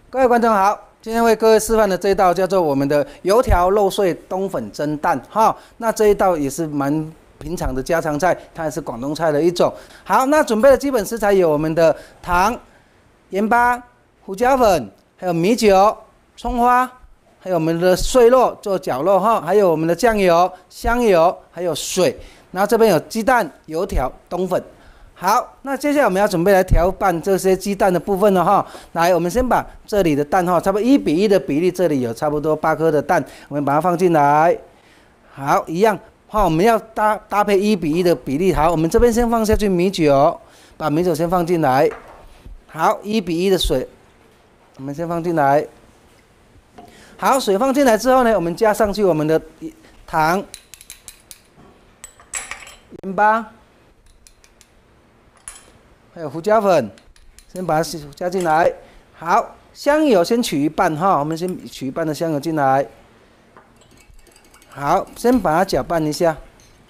各位观众好，今天为各位示范的这一道叫做我们的油条肉碎冬粉蒸蛋哈。那这一道也是蛮平常的家常菜，它也是广东菜的一种。好，那准备的基本食材有我们的糖、盐巴、胡椒粉，还有米酒、葱花，还有我们的碎肉做绞肉哈，还有我们的酱油、香油，还有水。然后这边有鸡蛋、油条、冬粉。好，那接下来我们要准备来调拌这些鸡蛋的部分了哈。来，我们先把这里的蛋哈，差不多1:1的比例，这里有差不多8颗的蛋，我们把它放进来。好，一样哈，我们要搭配1:1的比例。好，我们这边先放下去米酒，把米酒先放进来。好，1:1的水，我们先放进来。好，水放进来之后呢，我们加上去我们的糖、盐巴。还有胡椒粉，先把它加进来。好，香油先取一半哈，我们先取一半的香油进来。好，先把它搅拌一下。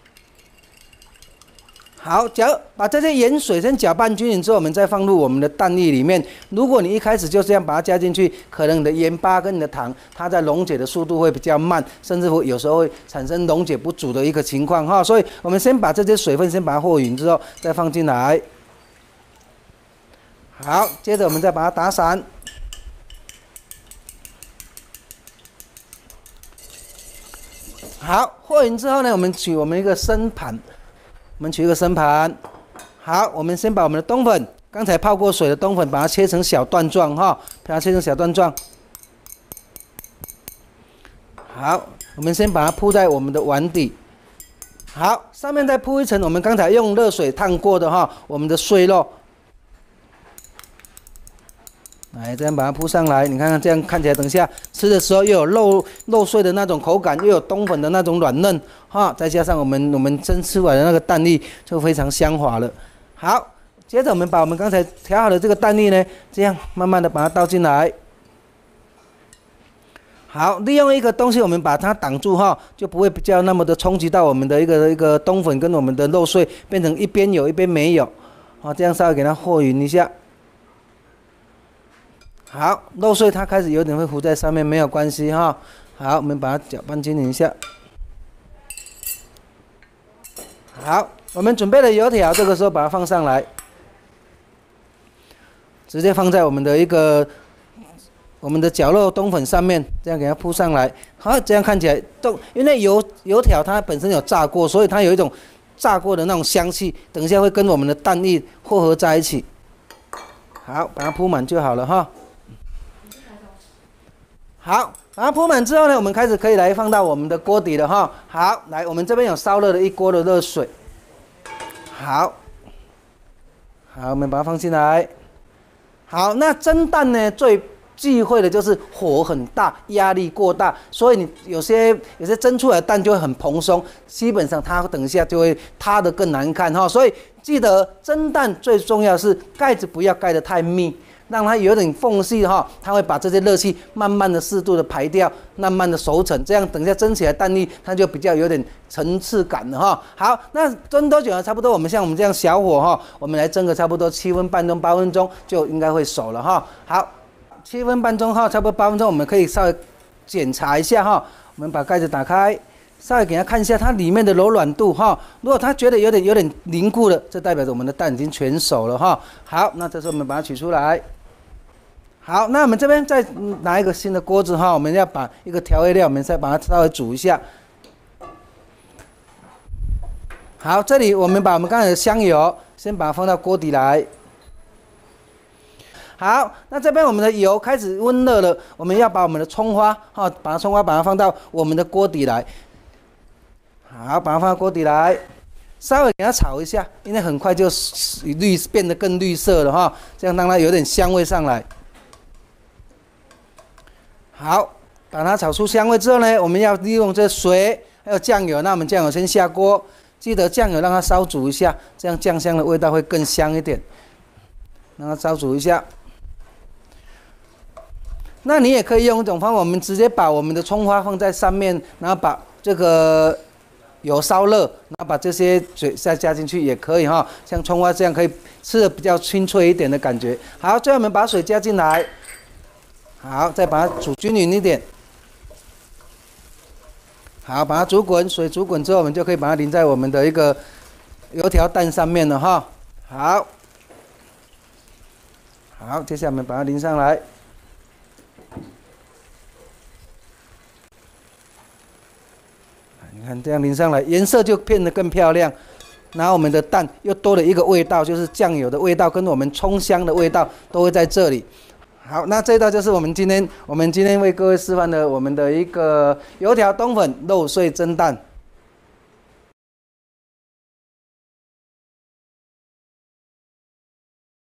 好，把这些盐水先搅拌均匀之后，我们再放入我们的蛋液里面。如果你一开始就这样把它加进去，可能你的盐巴跟你的糖，它在溶解的速度会比较慢，甚至有时候会产生溶解不足的一个情况哈。所以我们先把这些水分先把它和匀之后，再放进来。好，接着我们再把它打散。好，和匀之后呢，我们取一个生盘，好，我们先把我们的冬粉，刚才泡过水的冬粉，把它切成小段状哈，把它切成小段状。好，我们先把它铺在我们的碗底。好，上面再铺一层我们刚才用热水烫过的哈，我们的碎肉。来，这样把它铺上来，你看看这样看起来，等一下吃的时候又有肉碎的那种口感，又有冬粉的那种软嫩哈，再加上我们蒸出来的那个蛋液，就非常香滑了。好，接着我们把我们刚才调好的这个蛋液呢，这样慢慢的把它倒进来。好，利用一个东西我们把它挡住哈，就不会比较那么的冲击到我们的一个冬粉跟我们的肉碎，变成一边有一边没有。好，这样稍微给它和匀一下。好，肉碎它开始有点会浮在上面，没有关系哈。好，我们把它搅拌均匀一下。好，我们准备了油条，这个时候把它放上来，直接放在我们的绞肉冬粉上面，这样给它铺上来。好，这样看起来因为油条它本身有炸过，所以它有一种炸过的那种香气，等一下会跟我们的蛋液混合在一起。好，把它铺满就好了哈。好，把它铺满之后呢，我们开始可以来放到我们的锅底了哈。好，来，我们这边有烧热的一锅的热水。好，我们把它放进来。好，那蒸蛋呢，最忌讳的就是火很大，压力过大，所以你有些蒸出来的蛋就会很蓬松，基本上它等一下就会塌得更难看哈。所以记得蒸蛋最重要的是盖子不要盖得太密。让它有点缝隙哈，它会把这些热气慢慢的适度的排掉，慢慢的熟成，这样等一下蒸起来蛋液它就比较有点层次感了哈。好，那蒸多久呢？差不多我们像我们这样小火哈，我们来蒸个差不多7分半钟、8分钟就应该会熟了哈。好，7分半钟哈，差不多8分钟，我们可以稍微检查一下哈。我们把盖子打开，稍微给它看一下它里面的柔软度哈。如果它觉得有点凝固了，这代表着我们的蛋已经全熟了哈。好，那这时候我们把它取出来。好，那我们这边再拿一个新的锅子哈，我们要把一个调味料，我们再把它稍微煮一下。好，这里我们把我们刚才的香油先把它放到锅底来。好，那这边我们的油开始温热了，我们要把我们的葱花哈，把它放到我们的锅底来。好，把它放到锅底来，稍微给它炒一下，因为很快就变得更绿色了哈，这样让它有点香味上来。好，把它炒出香味之后呢，我们要利用这水还有酱油。那我们酱油先下锅，记得酱油让它烧煮一下，这样酱香的味道会更香一点。让它烧煮一下。那你也可以用一种方法，我们直接把我们的葱花放在上面，然后把这个油烧热，然后把这些水再加进去也可以哈。像葱花这样可以吃的比较清脆一点的感觉。好，最后我们把水加进来。 好，再把它煮均匀一点。好，把它煮滚，水煮滚之后，我们就可以把它淋在我们的一个油条蛋上面了哈。好，好，接下来我们把它淋上来。你看这样淋上来，颜色就变得更漂亮。然后我们的蛋又多了一个味道，就是酱油的味道跟我们葱香的味道都会在这里。好，那这道就是我们今天为各位示范的我们的一个油条冬粉肉碎蒸蛋。